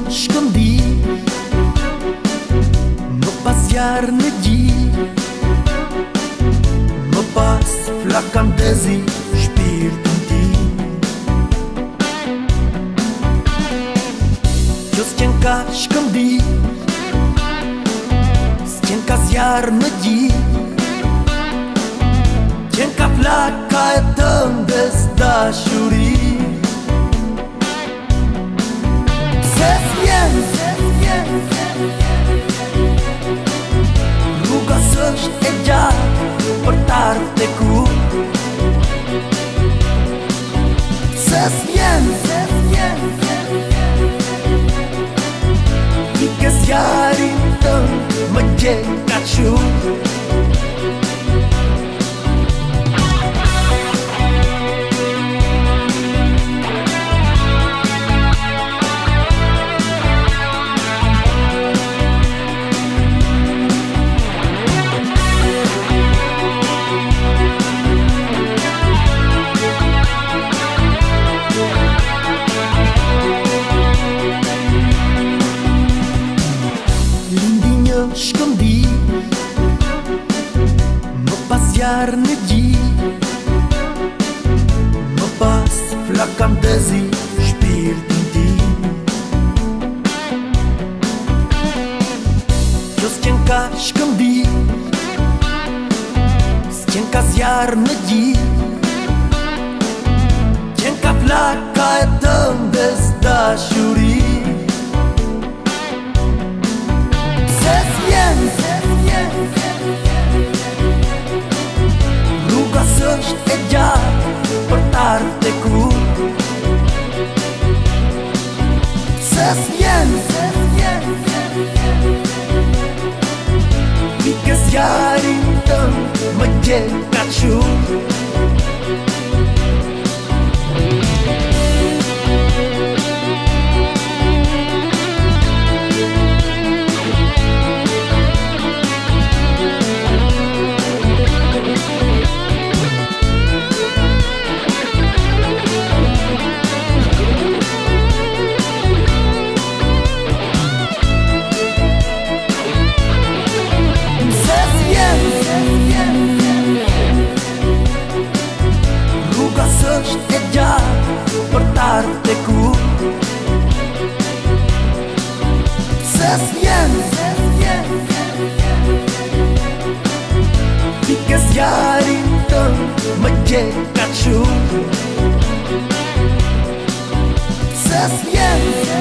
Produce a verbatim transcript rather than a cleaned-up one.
shkëndi, më pas jarë në gji, më pas flakan dezi shpirtin ti. Kjo s'qen ka shkëndi, s'qen ka zjarë në gji, qen ka flaka e tëndes dashuri. Se s'vjen, rruga s'është e gjatë për t'ardhë te ku. Se s'vjen, i ke zjarin tënd më gjen ka shumë. Shkëndi, më pas jarë në gji, më pas flakan dezi shpirtin ti. Kjo s'qen ka shkëndi, s'qen ka zjarë në gji, qen ka flaka e tëndes dashuri. Rruga s'është e gjatë për t'ardhë te ku. Se s'vjen, i ke zjarin tënd më gjen ka shumë. S'është e gjatë për t'ardhë te ku. Se s'vjen, i ke zjarin tënd më gjen ka shumë. Se s'vjen,